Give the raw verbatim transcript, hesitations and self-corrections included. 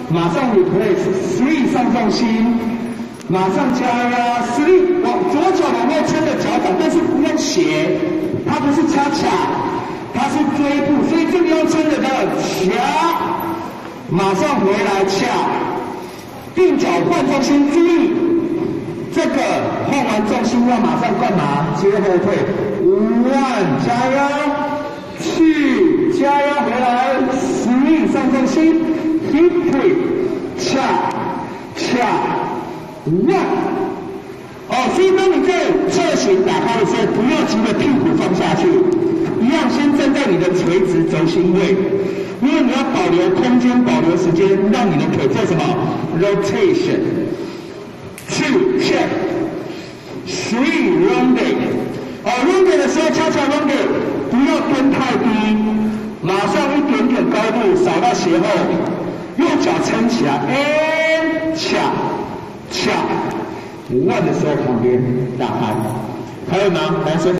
马上 replace three 上重心，马上加压 three 往左脚往外撑的脚掌，但是不用斜，它不是恰恰，它是追步，所以这个要撑着的掐，马上回来掐，并脚换重心，注意这个换完重心要马上干嘛？接后退 ，one 加压 ，two 加压回来 ，three 上重心。hip twist， 恰恰 one， 哦，所以当你在侧旋打开的时候，不要急着屁股放下去，一样先站在你的垂直轴心位，因为你要保留空间、保留时间，让你的腿做什么 ？rotation。two check， three rounded， 哦 rounded 的时候恰恰 rounded， 不要蹲太低，马上一点点高度扫到斜后。右脚撑起来 ，and 恰恰，弯的时候旁边打开，还有吗？男生。